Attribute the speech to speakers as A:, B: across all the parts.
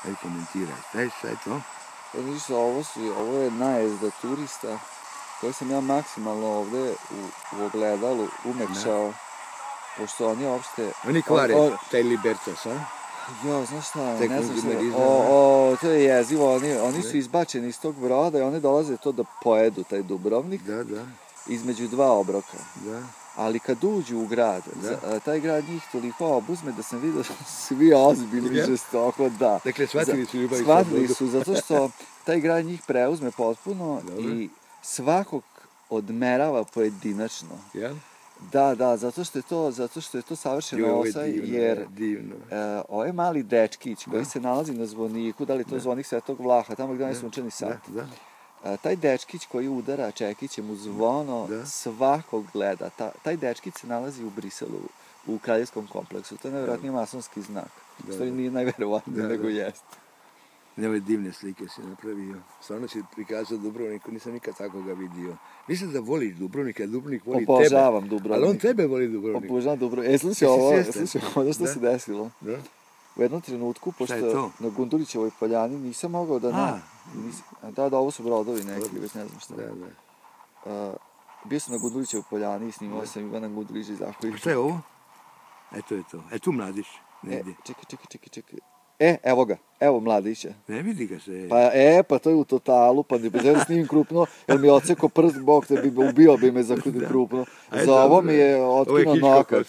A: Ajde komentiraj, šta je to?
B: Ništa, ovo je najezda turista koji sam ja maksimalno ovde u ogledalu umekšao, pošto oni uopšte...
A: Oni kvare taj Libertas, a?
B: Jo, znaš šta,
A: ne znam šta,
B: to je jezivo, oni su izbačeni iz tog broda i oni dolaze to da pojedu taj Dubrovnik.
A: Da.
B: Između dva obroka.
A: Da.
B: Ali kad uđu u grad, taj grad njih toliko obuzme da sam vidio da su svi ozbiljni žestoko, da.
A: Dakle, shvatili su ljubav i
B: slobodu. Shvatili su, zato što taj grad njih preuzme potpuno i svakog odmerava pojedinačno.
A: Jel?
B: Da, zato što je to savršeno osaj, jer ovaj mali dečkić koji se nalazi na zvoniku, da li to zvonik Svetog Vlaha, tamo gdje je sunčani sat, taj dečkić koji udara čekićem u zvono, svakog gleda. Taj dečkić se nalazi u Briselu, u kraljevskom kompleksu. To je najvjerojatniji masonski znak. Stvari nije najvjerovatnije, nego jest.
A: Ove divne slike si napravio. Stvarno si prikazao Dubrovniku, nisam nikad tako ga vidio. Mislim da voliš Dubrovnika, Dubrovnik voli tebe.
B: Obožavam Dubrovnik.
A: Ali on tebe voli Dubrovnik.
B: Obožavam Dubrovnik. Slušaj ovo što se desilo.
A: Da.
B: U jednom trenutku, pošto na Gundulićevoj poljani nisam mogao da Da, ovo su brodovi neki, već ne znam šta.
A: Da.
B: Bio sam na Gundulićevoj poljani i snimao sam Ivana Gundulića i Zahovića.
A: Šta je ovo? To je to. Tu mladić.
B: Čekaj. Evo ga, evo mladića.
A: Ne vidi ga se.
B: Pa to je u totalu, pa ne želim snimim krupno, jer mi je odseko prst, bog te ubio bi me za krupno. Za ovo mi je otkinuo nokat.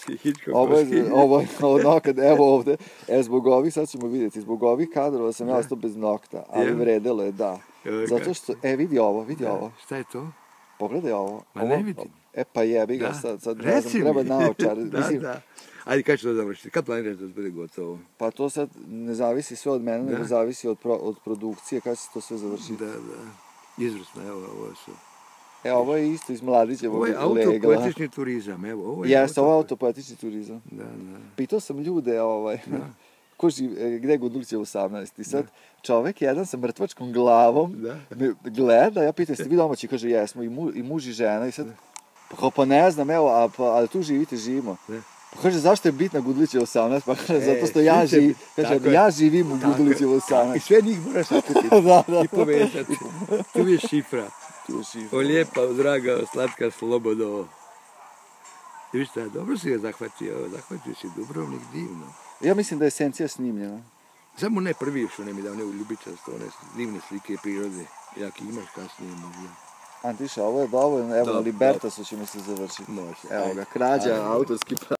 B: Ovo je nokat, evo ovde. Zbog ovih, sad ćemo vidjeti, zbog ovih kadrova sam ja ostao bez nokta, ali vredelo je, da. Zato što, vidi ovo.
A: Šta je to?
B: Pogledaj ovo.
A: Ma ne vidim.
B: Pa jebi ga sad, ne znam, treba naočar.
A: Da. Ajde, kada ću to završiti? Kad planiraš da bude gotovo?
B: Pa to sad ne zavisi sve od mene, nego zavisi od produkcije, kada će se to sve završiti.
A: Da. Izvrsno, evo, ovo su.
B: Ovo je isto iz Mladićevog legla.
A: Ovo je autopoetični turizam, evo.
B: Jeste, ovo je autopoetični turizam.
A: Da.
B: Pitao sam ljude, gde je Gundulićev 18. I sad čovek jedan sa mrtvačkom glavom me gleda, ja pitam, ste vi domaći? Kaže, jesmo, i muž i žena. I sad, pa ne znam, evo, ali tu živimo. Pa kaže, zašto je bitna Gundulićeva 18? Pa kaže, zato što ja živim u Gundulićevu 18.
A: I sve njih moraš okupiti i povezati. Tu je šifra. O lijepa, draga, slatka slobodo. I viš šta, dobro si ga zahvatio si Dubrovnik divno.
B: Ja mislim da je esencija snimljena.
A: Samo ne prvi što ne mi dao, ne u ljubičasto, one divne slike prirode. Jak imaš kasnije možda.
B: Antiša, ovo je dovoljno, evo na Libertasu ćemo se završiti.
A: Može.
B: Evo ga, krađa autorski